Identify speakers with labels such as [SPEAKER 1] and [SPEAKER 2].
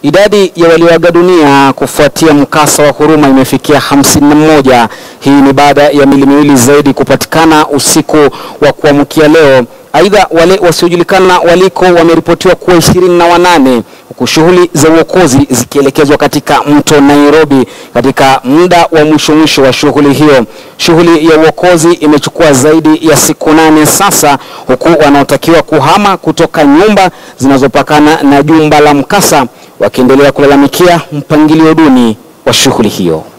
[SPEAKER 1] Idadi ya walioaga dunia kufuatia mkasa wa Huruma imefikia 51. Hii ni baada ya miili miwili zaidi kupatikana usiku wa kuamkia leo. Aidha, wale wasiojulikana waliko wameripotiwa kuwa 28, huku shughuli za uokozi zikielekezwa katika mto Nairobi katika muda wa mwisho wa shughuli hiyo. Shughuli ya uokozi imechukua zaidi ya siku 8 sasa, huku wanaotakiwa kuhama kutoka nyumba zinazopakana na jumba la mkasa wakiendelea kulalamikia mpangilio duni wa shughuli hiyo.